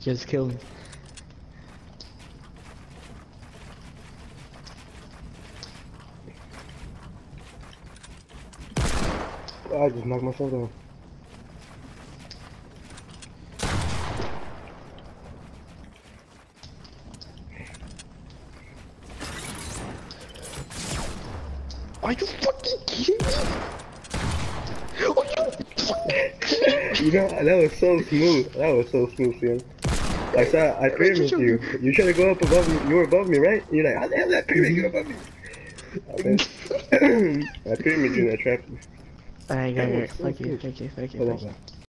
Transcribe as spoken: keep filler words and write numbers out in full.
Just kill me. I just knocked myself down. Are you fucking kidding me? Are you fucking... You know, that was so smooth. That was so smooth, Sam. I saw, I pyramid you. You trying to go up above me. You were above me, right? You're like, how the hell did that pyramid get above me? I, I pyramid you and I trapped you. Alright, That alright, was alright. so Fuck you, good. fuck you, fuck you, Hold fuck on, you. man.